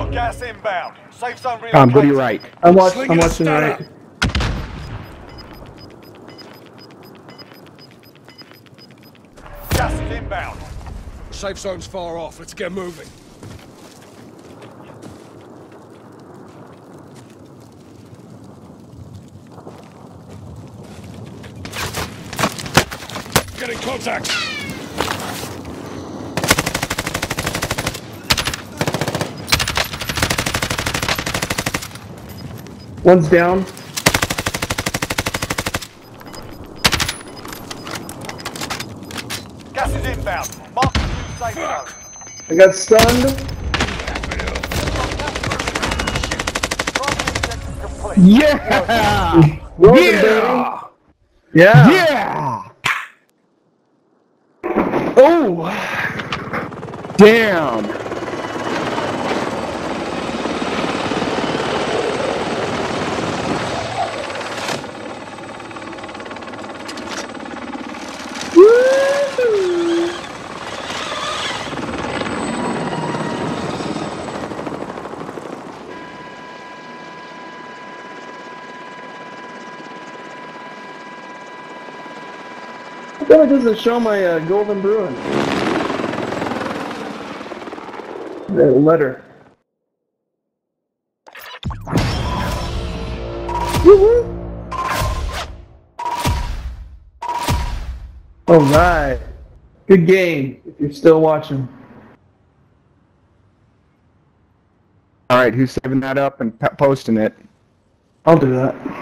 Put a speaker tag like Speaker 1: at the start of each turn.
Speaker 1: got gas inbound. Safe zone relocated.
Speaker 2: Tom, go to your right.
Speaker 3: I'm watching right.
Speaker 1: Gas is inbound.
Speaker 4: Safe zone's far off. Let's get moving. Get in contact.
Speaker 3: One's down.
Speaker 1: Gas is inbound. Mark the new safe zone.
Speaker 3: I got stunned.
Speaker 1: Complete.
Speaker 2: Yeah!
Speaker 3: Rolling,
Speaker 2: Yeah!
Speaker 3: baby. Yeah.
Speaker 2: Yeah! Oh! Damn!
Speaker 3: I feel it doesn't show my golden Bruin. The letter. Woohoo! Alright. Good game, if you're still watching.
Speaker 2: Alright, who's saving that up and posting it?
Speaker 3: I'll do that.